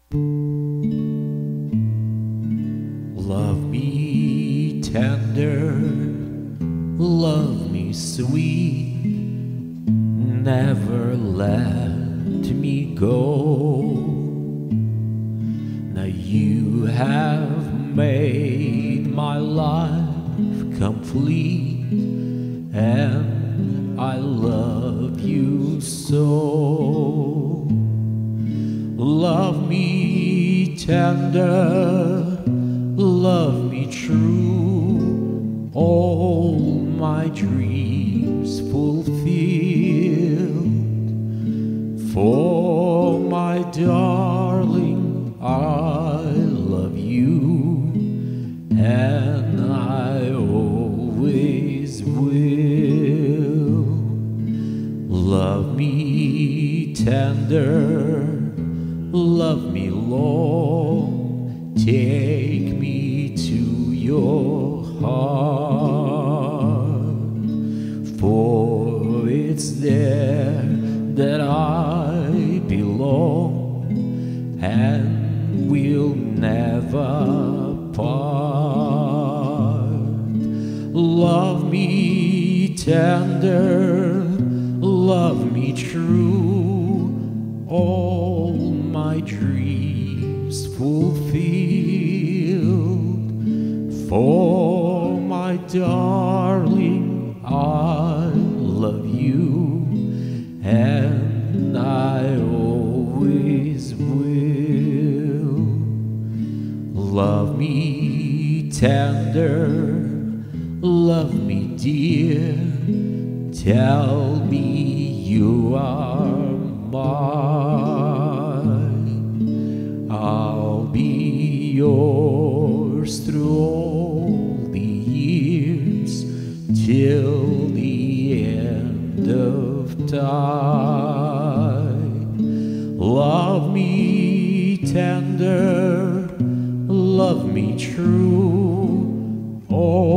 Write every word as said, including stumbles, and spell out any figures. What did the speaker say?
Love me tender, love me sweet, never let me go. Now you have made my life complete, and I love you so. Love me tender, love me true, all my dreams fulfilled. For my darling, I love you, and I always will. Love me tender, love me long, take me to your heart, for it's there that I belong, and we'll never part. Love me tender, love me true, all my dreams fulfilled. For my darling, I love you, and I always will. Love me tender, love me dear, tell me you are mine. I'll be yours through all the years, till the end of time. Love me tender, love me true, oh